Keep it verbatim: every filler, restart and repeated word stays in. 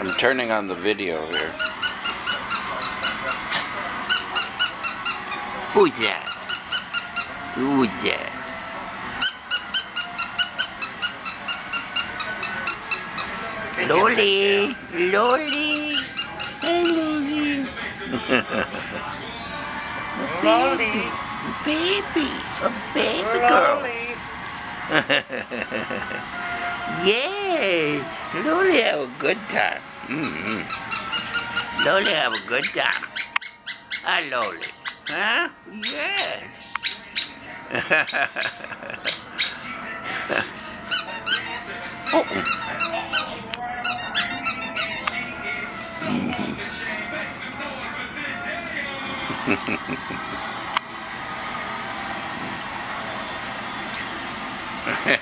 I'm turning on the video here. Who's that? Who's that? Loli! Loli! Hey, Loli! Loli! Baby! A baby girl! Yes! Loli have a good time. Mm-hmm. Loli have a good time. Hi, Loli. Huh? Yes. Oh. Mm-hmm.